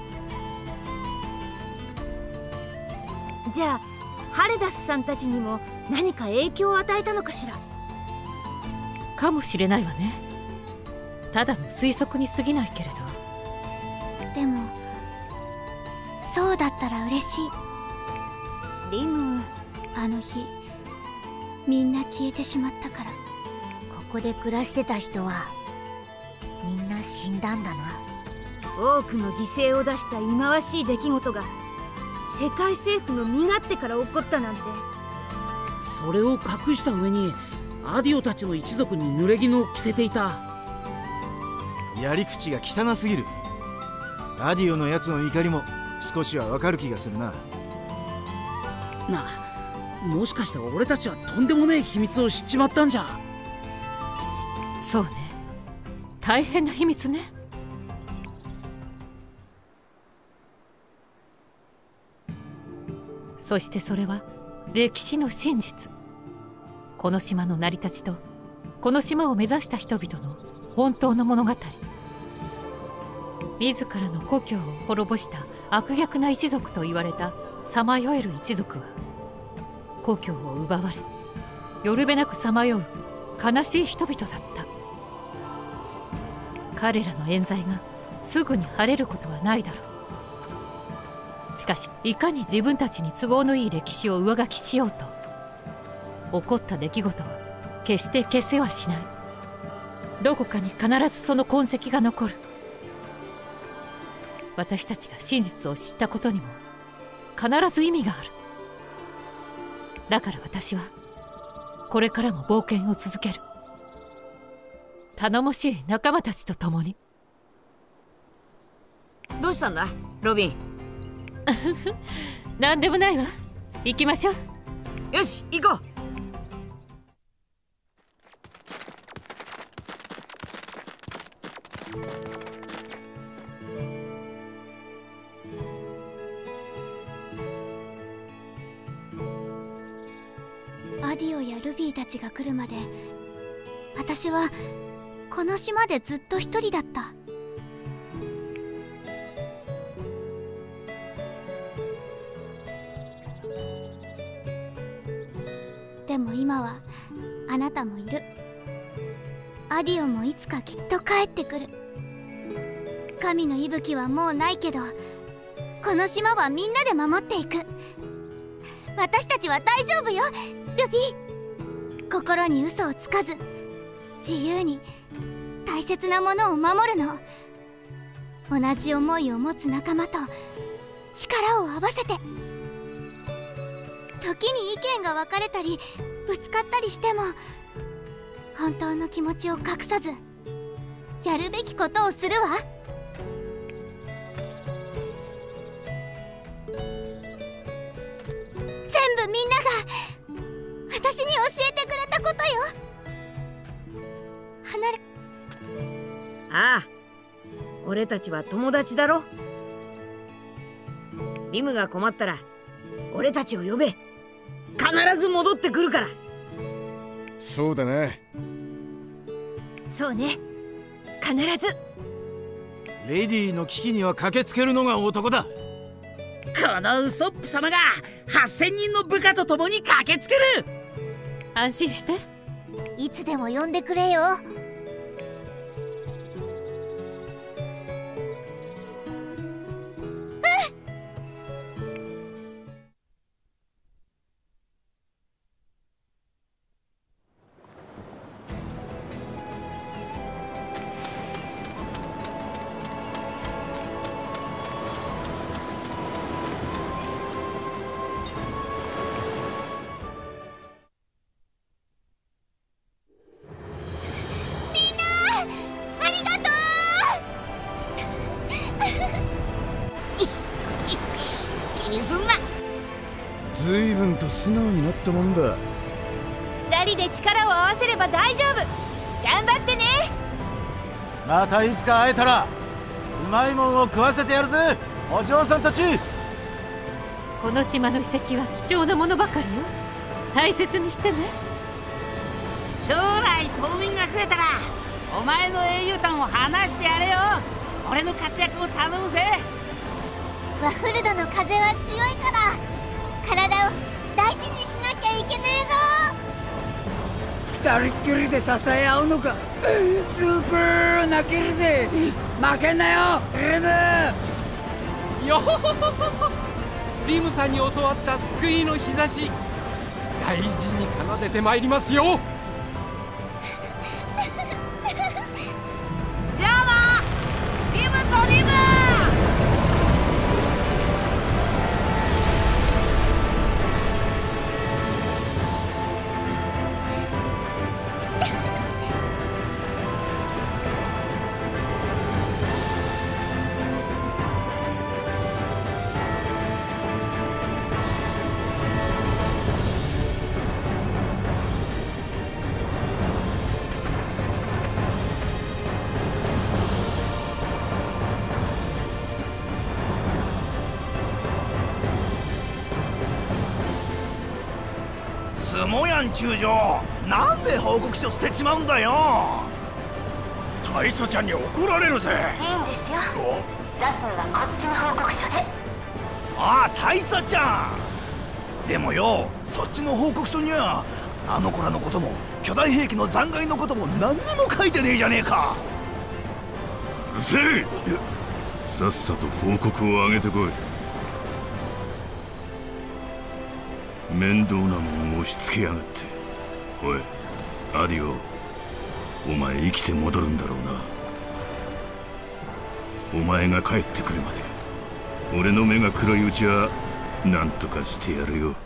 じゃあハレダスさんたちにも何か影響を与えたのかしら。 かもしれないわね。ただの推測に過ぎないけれど。 でもそうだったら嬉しい。 リム、 あの日みんな消えてしまったから。ここで暮らしてた人はみんな死んだんだな。 多くの犠牲を出した忌まわしい出来事が世界政府の身勝手から起こったなんて。 それを隠した上にアディオたちの一族に濡れ衣を着せていた。 やり口が汚すぎる。アディオのやつの怒りも少しはわかる気がするな。 もしかして俺たちはとんでもねえ秘密を知っちまったんじゃ。 そうね、大変な秘密ね。そしてそれは歴史の真実。この島の成り立ちとこの島を目指した人々の本当の物語。自らの故郷を滅ぼした悪逆な一族と言われたさまよえる一族は、故郷を奪われよるべなくさまよう悲しい人々だった。彼らの冤罪がすぐに晴れることはないだろう。しかしいかに自分たちに都合のいい歴史を上書きしようと、起こった出来事は決して消せはしない。どこかに必ずその痕跡が残る。私たちが真実を知ったことにも必ず意味がある。だから私はこれからも冒険を続ける。頼もしい仲間たちと共に。 どうしたんだロビン。 何でもないわ。行きましょう。 よし行こう。 アディオやルビーたちが来るまで私はこの島でずっと一人だった。でも今はあなたもいる。アディオもいつかきっと帰ってくる。神の息吹はもうないけど、この島はみんなで守っていく。私たちは大丈夫よルビー。心に嘘をつかず自由に大切なものを守るの。同じ思いを持つ仲間と力を合わせて。時に意見が分かれたりぶつかったりしても、本当の気持ちを隠さずやるべきことをするわ。全部みんなが私に教えてくれたことよ。 ああ、俺たちは友達だろ。リムが困ったら俺たちを呼べ。必ず戻ってくるから。 そうだな。 そうね、必ず。 レディーの危機には駆けつけるのが男だ。 このウソップ様が8000人の部下と共に駆けつける。 安心して。 いつでも呼んでくれよ。 随分と素直になったもんだ。 二人で力を合わせれば大丈夫。頑張ってね。 またいつか会えたらうまいもんを食わせてやるぜ、お嬢さんたち。 この島の遺跡は貴重なものばかりよ。大切にしてね。 将来島民が増えたらお前の英雄譚を話してやれよ。俺の活躍を頼むぜ。 ワッフルドの風は強いから体を大事にしなきゃいけねえぞ。 二人っきりで支え合うのか。スーパー泣けるぜ。負けんなよリム。 よほほほほ。 リムさんに教わった救いの日差し、大事に奏でてまいりますよ。 じゃあな、リムとリム。 スモヤン中将、なんで報告書捨てちまうんだよ。大佐ちゃんに怒られるぜ。 いいんですよ、出すのはこっちの報告書で。 ああ、大佐ちゃん。でもよ、そっちの報告書にはあの子らのことも巨大兵器の残骸のことも何にも書いてねえじゃねえか。 うるせえ。さっさと報告を上げてこい。面倒なもん押し付けやがって。おいアディオ、お前生きて戻るんだろうな。お前が帰ってくるまで俺の目が黒いうちは何とかしてやるよ。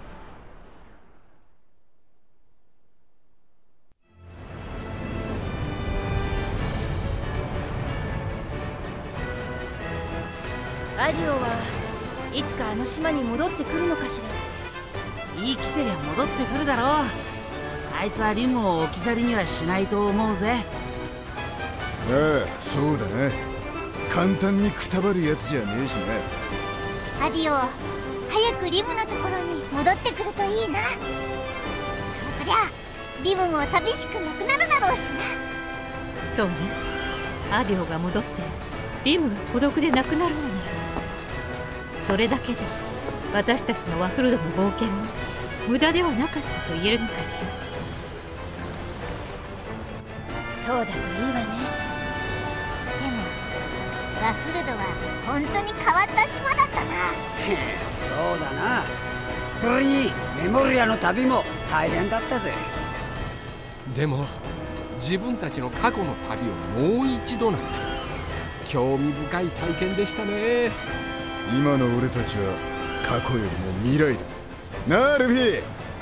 アディオはいつかあの島に戻ってくるのかしら。 生きてりゃ戻ってくるだろう。あいつはリムを置き去りにはしないと思うぜ。 ああ、そうだな。簡単にくたばるやつじゃねえしな。 アディオ、早くリムのところに戻ってくるといいな。そうすりゃリムも寂しくなくなるだろうしな。 そうね、アディオが戻ってリムが孤独でなくなるのなら、それだけで私たちのワフルドの冒険も無駄ではなかったと言えるのかしら。 そうだといいわね。 でもワフルドは本当に変わった島だったな。 そうだな。それにメモリアの旅も大変だったぜ。 でも自分たちの過去の旅をもう一度なんて興味深い体験でしたね。 今の俺たちは過去よりも未来だなあ、ルフィ。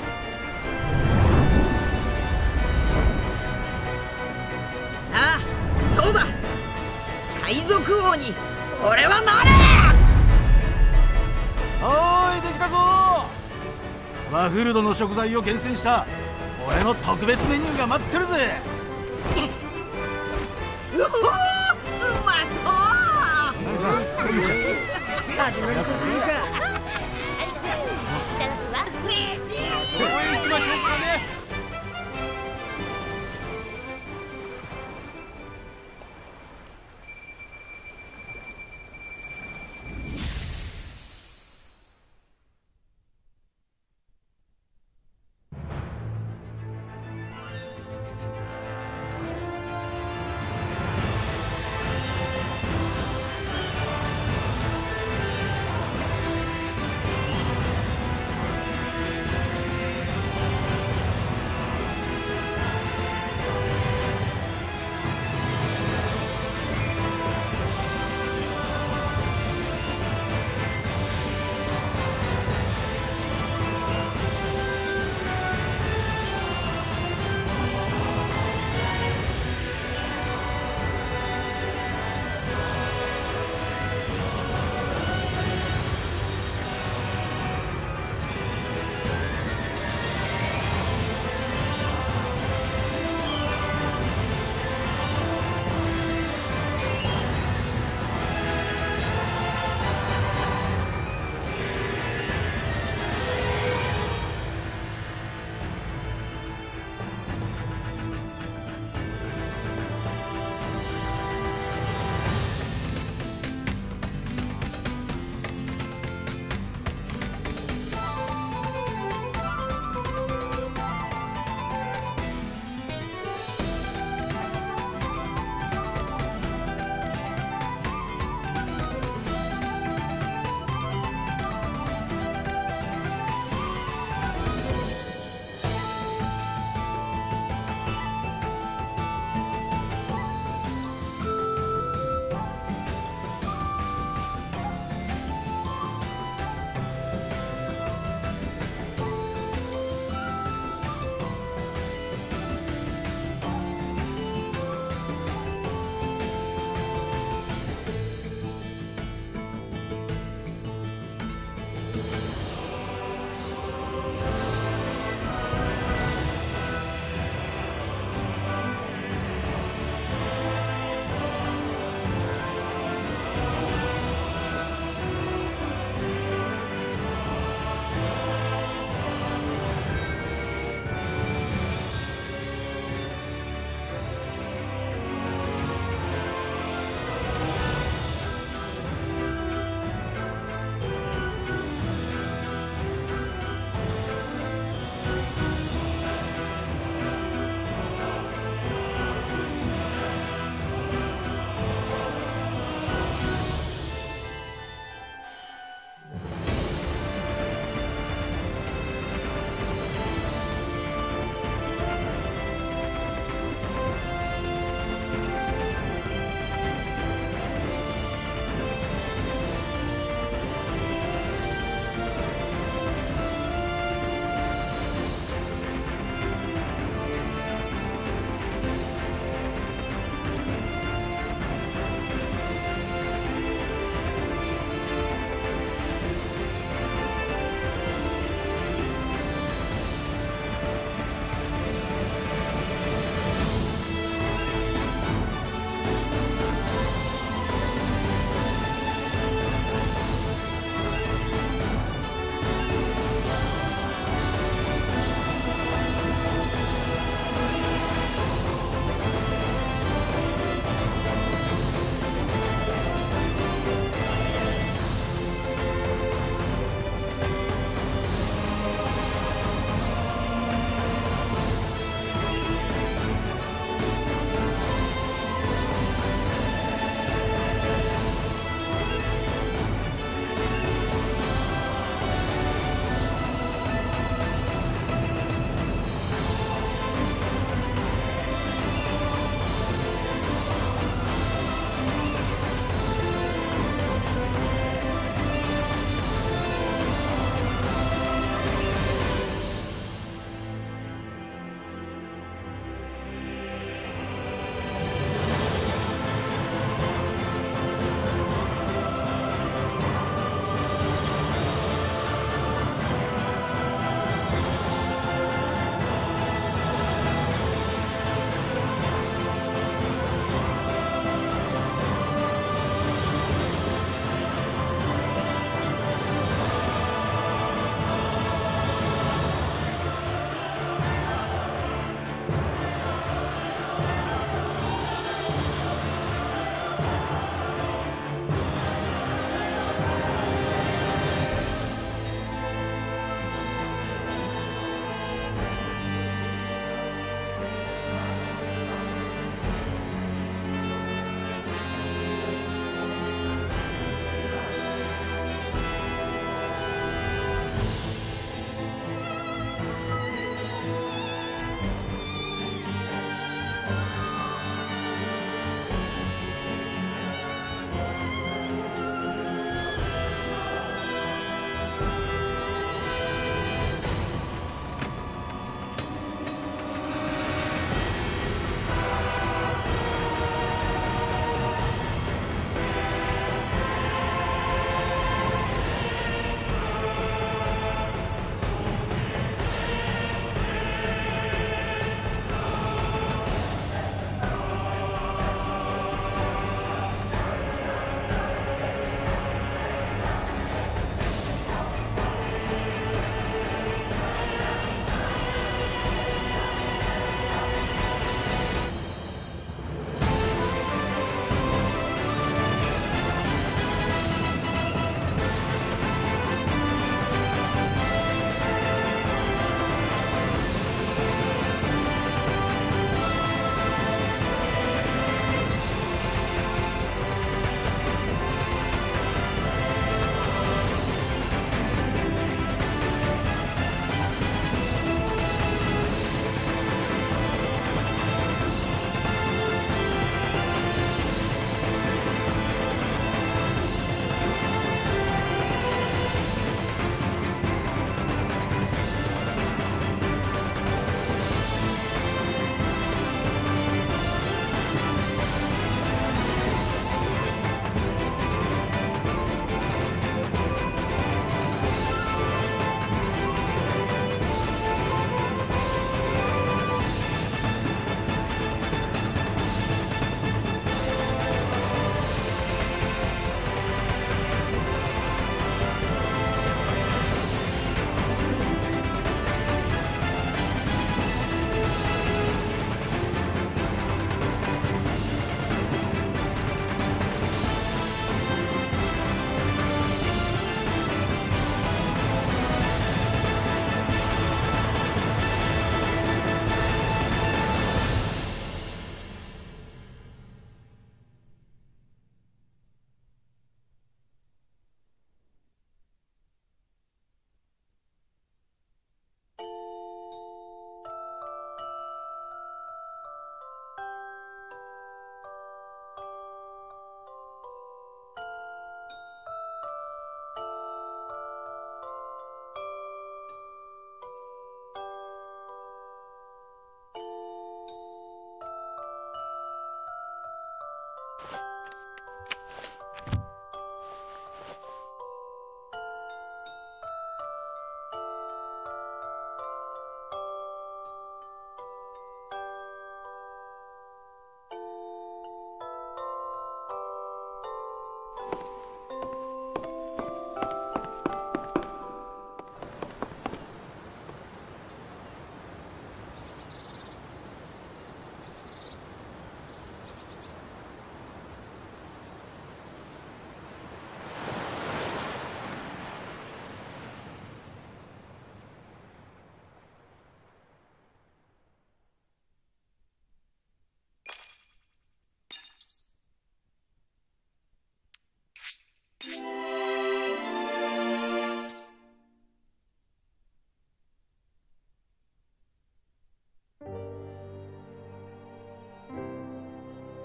ああ、そうだ、海賊王に俺はなれ。 おーい、できたぞ。ワフルドの食材を厳選した俺の特別メニューが待ってるぜ。 うまそう。 何さん、ストリーちゃん始めるとするか。